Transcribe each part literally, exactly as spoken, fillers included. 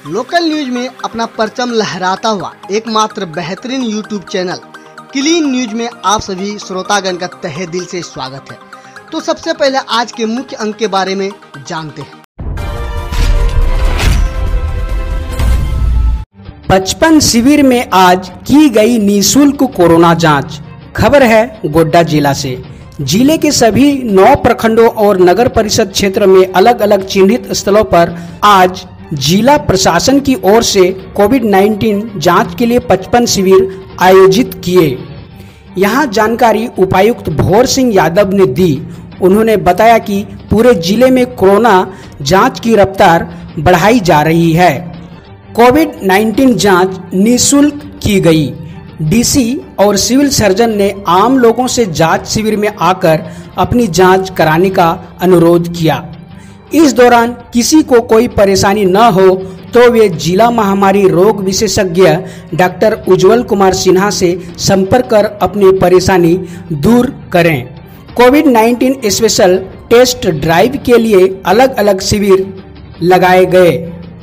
Local news में अपना परचम लहराता हुआ एकमात्र बेहतरीन यूट्यूब चैनल क्लीन न्यूज में आप सभी श्रोतागण का तहे दिल से स्वागत है। तो सबसे पहले आज के मुख्य अंक के बारे में जानते हैं। पचपन शिविर में आज की गई निःशुल्क कोरोना जांच। खबर है गोड्डा जिला से। जिले के सभी नौ प्रखंडों और नगर परिषद क्षेत्र में अलग अलग चिन्हित स्थलों पर आज जिला प्रशासन की ओर से कोविड उन्नीस जांच के लिए पचपन शिविर आयोजित किए। यहां जानकारी उपायुक्त भोर सिंह यादव ने दी। उन्होंने बताया कि पूरे जिले में कोरोना जांच की रफ्तार बढ़ाई जा रही है। कोविड उन्नीस जांच निःशुल्क की गई। डीसी और सिविल सर्जन ने आम लोगों से जांच शिविर में आकर अपनी जांच कराने का अनुरोध किया। इस दौरान किसी को कोई परेशानी न हो तो वे जिला महामारी रोग विशेषज्ञ डॉक्टर उज्जवल कुमार सिन्हा से संपर्क कर अपनी परेशानी दूर करें। कोविड उन्नीस स्पेशल टेस्ट ड्राइव के लिए अलग अलग शिविर लगाए गए।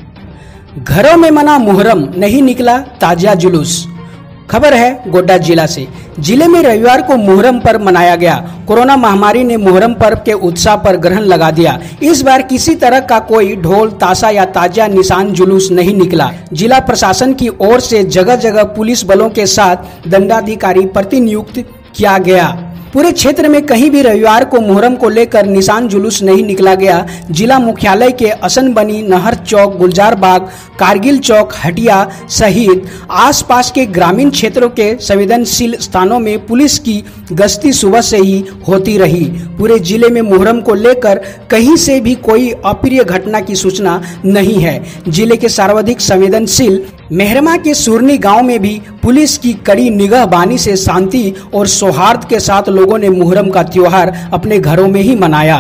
घरों में मना मुहर्रम, नहीं निकला ताजिया जुलूस। खबर है गोड्डा जिला से। जिले में रविवार को मुहर्रम पर्व मनाया गया। कोरोना महामारी ने मुहर्रम पर्व के उत्साह पर ग्रहण लगा दिया। इस बार किसी तरह का कोई ढोल ताशा या ताजिया निशान जुलूस नहीं निकला। जिला प्रशासन की ओर से जगह जगह पुलिस बलों के साथ दंडाधिकारी प्रतिनियुक्त किया गया। पूरे क्षेत्र में कहीं भी रविवार को मुहर्रम को लेकर निशान जुलूस नहीं निकला गया। जिला मुख्यालय के असनबनी, नहर चौक, गुलजार बाग, कारगिल चौक, हटिया सहित आसपास के ग्रामीण क्षेत्रों के संवेदनशील स्थानों में पुलिस की गश्ती सुबह से ही होती रही। पूरे जिले में मुहर्रम को लेकर कहीं से भी कोई अप्रिय घटना की सूचना नहीं है। जिले के सर्वाधिक संवेदनशील मेहरमा के सुरनी गांव में भी पुलिस की कड़ी निगहबानी से शांति और सौहार्द के साथ लोगों ने मुहर्रम का त्योहार अपने घरों में ही मनाया।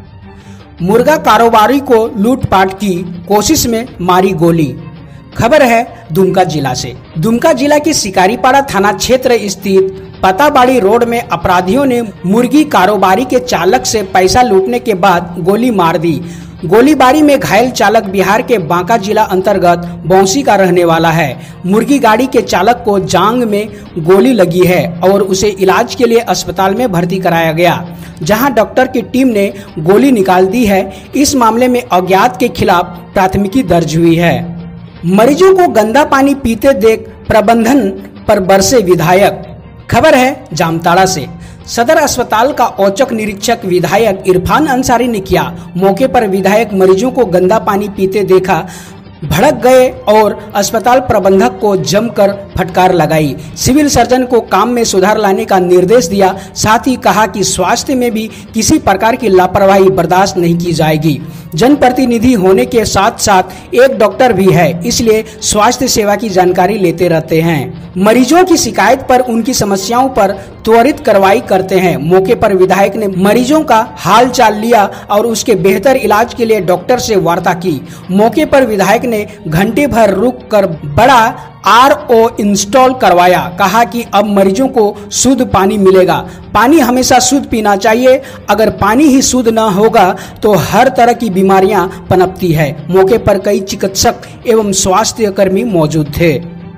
मुर्गा कारोबारी को लूटपाट की कोशिश में मारी गोली। खबर है दुमका जिला से। दुमका जिला के शिकारीपाड़ा थाना क्षेत्र स्थित पताबाड़ी रोड में अपराधियों ने मुर्गी कारोबारी के चालक से पैसा लूटने के बाद गोली मार दी। गोलीबारी में घायल चालक बिहार के बांका जिला अंतर्गत बौंसी का रहने वाला है। मुर्गी गाड़ी के चालक को जांग में गोली लगी है और उसे इलाज के लिए अस्पताल में भर्ती कराया गया, जहां डॉक्टर की टीम ने गोली निकाल दी है। इस मामले में अज्ञात के खिलाफ प्राथमिकी दर्ज हुई है। मरीजों को गंदा पानी पीते देख प्रबंधन पर बरसे विधायक। खबर है जामताड़ा से। सदर अस्पताल का औचक निरीक्षक विधायक इरफान अंसारी ने किया। मौके पर विधायक मरीजों को गंदा पानी पीते देखा, भड़क गए और अस्पताल प्रबंधक को जमकर फटकार लगाई। सिविल सर्जन को काम में सुधार लाने का निर्देश दिया। साथ ही कहा कि स्वास्थ्य में भी किसी प्रकार की लापरवाही बर्दाश्त नहीं की जाएगी। जनप्रतिनिधि होने के साथ साथ एक डॉक्टर भी है, इसलिए स्वास्थ्य सेवा की जानकारी लेते रहते हैं। मरीजों की शिकायत पर उनकी समस्याओं पर त्वरित कार्रवाई करते हैं। मौके पर विधायक ने मरीजों का हाल चाल लिया और उसके बेहतर इलाज के लिए डॉक्टर से वार्ता की। मौके पर विधायक ने घंटे भर रुक कर बड़ा आर ओ इंस्टॉल करवाया। कहा कि अब मरीजों को शुद्ध पानी मिलेगा। पानी हमेशा शुद्ध पीना चाहिए। अगर पानी ही शुद्ध न होगा तो हर तरह की बीमारियां पनपती है। मौके पर कई चिकित्सक एवं स्वास्थ्य कर्मी मौजूद थे।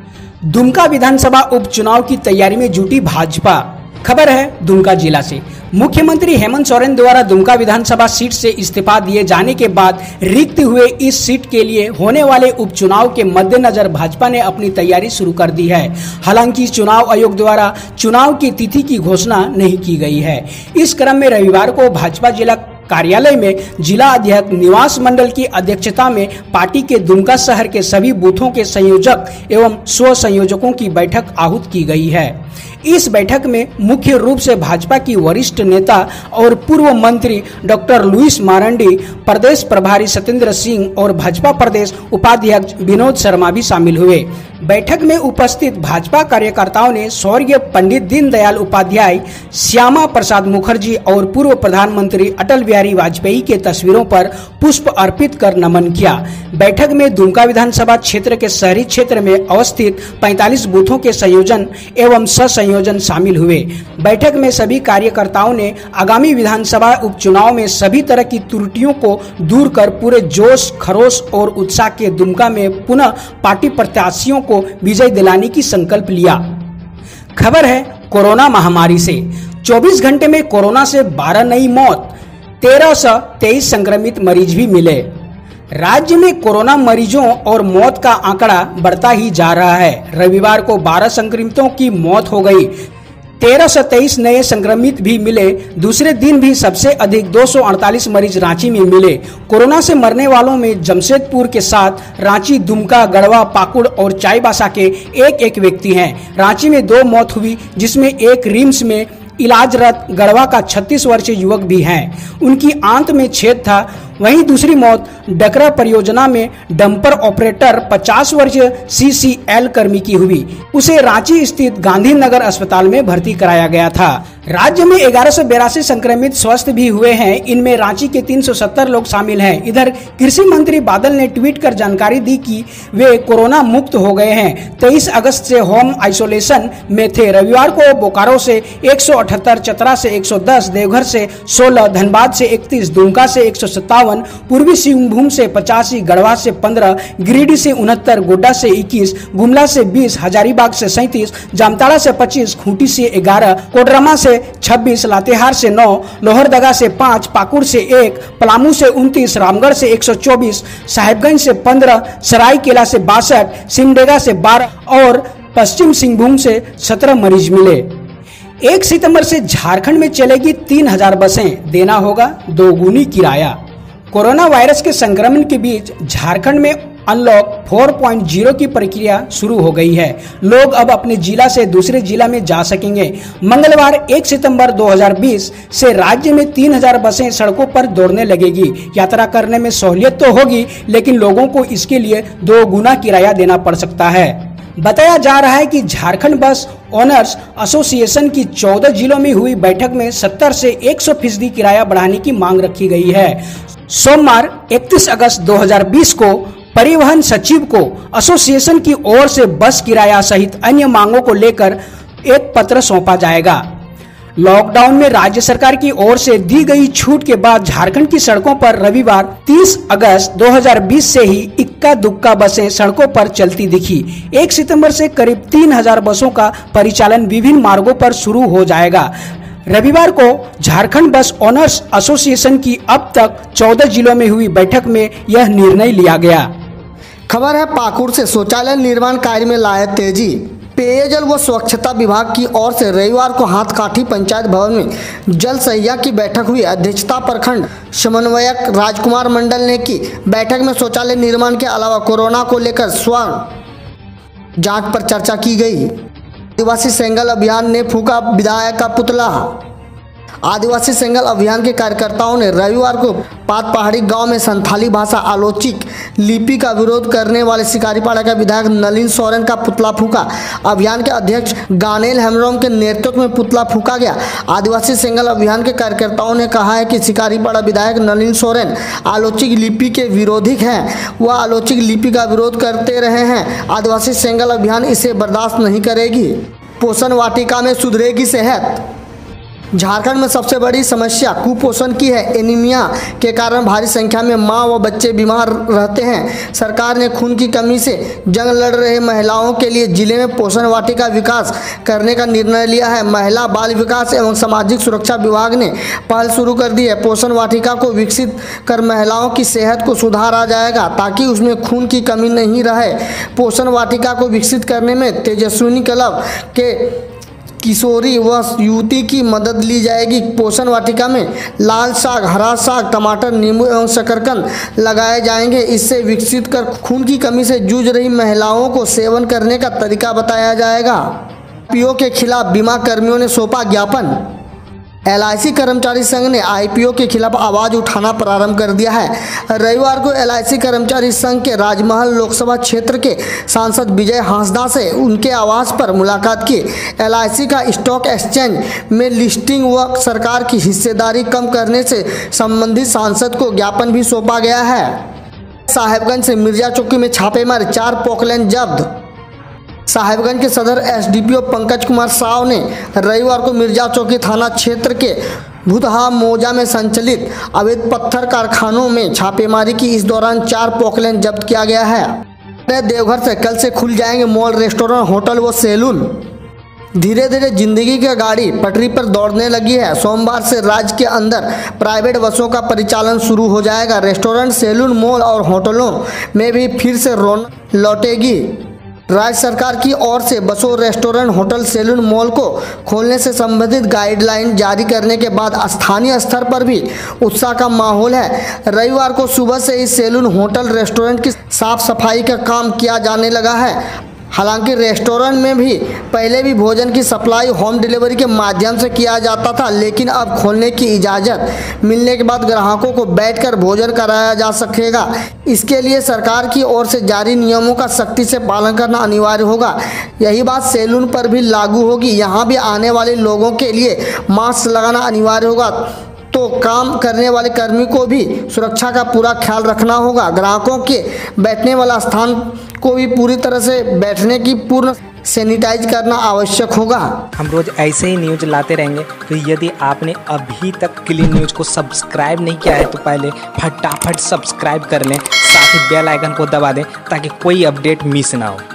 दुमका विधानसभा उपचुनाव की तैयारी में जुटी भाजपा। खबर है दुमका जिला से। मुख्यमंत्री हेमंत सोरेन द्वारा दुमका विधानसभा सीट से इस्तीफा दिए जाने के बाद रिक्त हुए इस सीट के लिए होने वाले उपचुनाव के मद्देनजर भाजपा ने अपनी तैयारी शुरू कर दी है। हालांकि चुनाव आयोग द्वारा चुनाव की तिथि की घोषणा नहीं की गई है। इस क्रम में रविवार को भाजपा जिला कार्यालय में जिला अध्यक्ष निवास मंडल की अध्यक्षता में पार्टी के दुमका शहर के सभी बूथों के संयोजक एवं स्व संयोजकों की बैठक आहूत की गई है। इस बैठक में मुख्य रूप से भाजपा की वरिष्ठ नेता और पूर्व मंत्री डॉक्टर लुइस मारंडी, प्रदेश प्रभारी सत्येंद्र सिंह और भाजपा प्रदेश उपाध्यक्ष विनोद शर्मा भी शामिल हुए। बैठक में उपस्थित भाजपा कार्यकर्ताओं ने स्वर्गीय पंडित दीनदयाल उपाध्याय, श्यामा प्रसाद मुखर्जी और पूर्व प्रधानमंत्री अटल बिहारी बिहारी वाजपेयी के तस्वीरों पर पुष्प अर्पित कर नमन किया। बैठक में दुमका विधानसभा क्षेत्र के शहरी क्षेत्र में अवस्थित पैंतालीस बूथों के संयोजन एवं सह-संयोजन शामिल हुए। बैठक में सभी कार्यकर्ताओं ने आगामी विधानसभा उपचुनाव में सभी तरह की त्रुटियों को दूर कर पूरे जोश, खरोश और उत्साह के दुमका में पुनः पार्टी प्रत्याशियों को विजय दिलाने की संकल्प लिया। खबर है कोरोना महामारी से। चौबीस घंटे में कोरोना से बारह नई मौत, तेरह सौ तेईस संक्रमित मरीज भी मिले। राज्य में कोरोना मरीजों और मौत का आंकड़ा बढ़ता ही जा रहा है। रविवार को बारह संक्रमितों की मौत हो गई, तेरह सौ तेईस नए संक्रमित भी मिले। दूसरे दिन भी सबसे अधिक दो सौ अड़तालीस मरीज रांची में मिले। कोरोना से मरने वालों में जमशेदपुर के साथ रांची, दुमका, गढ़वा, पाकुड़ और चाईबासा के एक एक व्यक्ति हैं। रांची में दो मौत हुई, जिसमें एक रिम्स में इलाजरत गढ़वा का छत्तीस वर्षीय युवक भी हैं, उनकी आंत में छेद था। वहीं दूसरी मौत डकरा परियोजना में डंपर ऑपरेटर पचास वर्षीय सी सी एल कर्मी की हुई। उसे रांची स्थित गांधीनगर अस्पताल में भर्ती कराया गया था। राज्य में ग्यारह सौ बिरासी संक्रमित स्वस्थ भी हुए हैं, इनमें रांची के तीन सौ सत्तर लोग शामिल हैं। इधर कृषि मंत्री बादल ने ट्वीट कर जानकारी दी कि वे कोरोना मुक्त हो गए हैं। तेईस अगस्त से होम आइसोलेशन में थे। रविवार को बोकारो से एक सौ अठहत्तर, चतरा से एक सौ दस, देवघर से सोलह, धनबाद से इकतीस, दुमका से एक सौ सत्तावन, पूर्वी सिंहभूम से पचासी, गढ़वा से पंद्रह, गिरिडीह से उनहत्तर, गोड्डा से इक्कीस, गुमला से बीस, हजारीबाग से सैंतीस, जामताड़ा से पच्चीस, खूंटी से ग्यारह, कोडरमा से छब्बीस, लातेहार से नौ, लोहरदगा से पाँच, पाकुड़ से एक, पलामू से उनतीस, रामगढ़ से एक सौ चौबीस, साहिबगंज से पंद्रह, सरायकेला से बासठ, सिमडेगा से बारह और पश्चिम सिंहभूम से सत्रह मरीज मिले। एक सितंबर से झारखंड में चलेगी तीन हजार बसें, देना होगा दोगुनी किराया। कोरोना वायरस के संक्रमण के बीच झारखंड में अनलॉक चार पॉइंट ज़ीरो की प्रक्रिया शुरू हो गई है। लोग अब अपने जिला से दूसरे जिला में जा सकेंगे। मंगलवार एक सितंबर दो हज़ार बीस से राज्य में तीन हजार बसें सड़कों पर दौड़ने लगेगी। यात्रा करने में सहूलियत तो होगी, लेकिन लोगों को इसके लिए दो गुना किराया देना पड़ सकता है। बताया जा रहा है कि झारखंड बस ओनर्स एसोसिएशन की चौदह जिलों में हुई बैठक में सत्तर से एक सौ फीसदी किराया बढ़ाने की मांग रखी गई है। सोमवार इकतीस अगस्त दो हज़ार बीस को परिवहन सचिव को एसोसिएशन की ओर से बस किराया सहित अन्य मांगों को लेकर एक पत्र सौंपा जाएगा। लॉकडाउन में राज्य सरकार की ओर से दी गई छूट के बाद झारखंड की सड़कों पर रविवार तीस अगस्त दो हज़ार बीस से ही इक्का दुक्का बसें सड़कों पर चलती दिखी। एक सितंबर से करीब तीन हजार बसों का परिचालन विभिन्न मार्गों पर शुरू हो जाएगा। रविवार को झारखंड बस ओनर्स एसोसिएशन की अब तक चौदह जिलों में हुई बैठक में यह निर्णय लिया गया। खबर है पाकुड़ से। शौचालय निर्माण कार्य में लाए तेजी। पेयजल व स्वच्छता विभाग की ओर से रविवार को हाथकाठी पंचायत भवन में जल सहिया की बैठक हुई। अध्यक्षता प्रखंड समन्वयक राजकुमार मंडल ने की। बैठक में शौचालय निर्माण के अलावा कोरोना को लेकर स्व जांच पर चर्चा की गई। आदिवासी सेंगल अभियान ने फूका विधायक का पुतला। आदिवासी सेंगल अभियान के कार्यकर्ताओं ने रविवार को पात पहाड़ी गांव में संथाली भाषा आलोचित लिपि का विरोध करने वाले शिकारीपाड़ा के विधायक नलिन सोरेन का पुतला फूका। अभियान के अध्यक्ष गानेल हेम्ब्रोम के नेतृत्व में पुतला फूका गया। आदिवासी सेंगल अभियान के कार्यकर्ताओं ने कहा है कि शिकारीपाड़ा विधायक नलिन सोरेन आलोचित लिपि के विरोधी हैं। वह आलोचित लिपि का विरोध करते रहे हैं। आदिवासी सेंगल अभियान इसे बर्दाश्त नहीं करेगी। पोषण वाटिका में सुधरेगी सेहत। झारखंड में सबसे बड़ी समस्या कुपोषण की है। एनीमिया के कारण भारी संख्या में मां व बच्चे बीमार रहते हैं। सरकार ने खून की कमी से जंग लड़ रहे महिलाओं के लिए जिले में पोषण वाटिका विकास करने का निर्णय लिया है। महिला बाल विकास एवं सामाजिक सुरक्षा विभाग ने पहल शुरू कर दी है। पोषण वाटिका को विकसित कर महिलाओं की सेहत को सुधार आ जाएगा ताकि उसमें खून की कमी नहीं रहे। पोषण वाटिका को विकसित करने में तेजस्विनी क्लब के किशोरी व युवती की मदद ली जाएगी। पोषण वाटिका में लाल साग, हरा साग, टमाटर, नींबू एवं शकरकंद लगाए जाएंगे। इससे विकसित कर खून की कमी से जूझ रही महिलाओं को सेवन करने का तरीका बताया जाएगा। पीओ के खिलाफ बीमा कर्मियों ने सौंपा ज्ञापन। एल आई सी कर्मचारी संघ ने आई पी ओ के खिलाफ आवाज उठाना प्रारंभ कर दिया है। रविवार को एल आई सी कर्मचारी संघ के राजमहल लोकसभा क्षेत्र के सांसद विजय हांसदा से उनके आवास पर मुलाकात की। एल आई सी का स्टॉक एक्सचेंज में लिस्टिंग व सरकार की हिस्सेदारी कम करने से संबंधित सांसद को ज्ञापन भी सौंपा गया है। साहेबगंज से मिर्जा चौकी में छापेमारी, चार पोकलैंड जब्त। साहेबगंज के सदर S D P O Pankaj Kumar Sao ने रविवार को मिर्जा चौकी थाना क्षेत्र के भूतहा मौजा में संचालित अवैध पत्थर कारखानों में छापेमारी की। इस दौरान चार पोकलैंड जब्त किया गया है। देवघर से कल से खुल जाएंगे मॉल, रेस्टोरेंट, होटल व सैलून। धीरे धीरे जिंदगी की गाड़ी पटरी पर दौड़ने लगी है। सोमवार से राज्य के अंदर प्राइवेट बसों का परिचालन शुरू हो जाएगा। रेस्टोरेंट, सैलून, मॉल और होटलों में भी फिर से रौनक लौटेगी। राज्य सरकार की ओर से बसों, रेस्टोरेंट, होटल, सैलून, मॉल को खोलने से संबंधित गाइडलाइन जारी करने के बाद स्थानीय स्तर पर भी उत्साह का माहौल है। रविवार को सुबह से ही सैलून, होटल, रेस्टोरेंट की साफ सफाई का काम किया जाने लगा है। हालांकि रेस्टोरेंट में भी पहले भी भोजन की सप्लाई होम डिलीवरी के माध्यम से किया जाता था, लेकिन अब खोलने की इजाज़त मिलने के बाद ग्राहकों को बैठकर भोजन कराया जा सकेगा। इसके लिए सरकार की ओर से जारी नियमों का सख्ती से पालन करना अनिवार्य होगा। यही बात सैलून पर भी लागू होगी। यहाँ भी आने वाले लोगों के लिए मास्क लगाना अनिवार्य होगा, तो काम करने वाले कर्मी को भी सुरक्षा का पूरा ख्याल रखना होगा। ग्राहकों के बैठने वाला स्थान को भी पूरी तरह से बैठने की पूर्ण सैनिटाइज करना आवश्यक होगा। हम रोज ऐसे ही न्यूज लाते रहेंगे, तो यदि आपने अभी तक क्लीन न्यूज को सब्सक्राइब नहीं किया है तो पहले फटाफट सब्सक्राइब कर लें, साथ ही बेल आइकन को दबा दें ताकि कोई अपडेट मिस ना हो।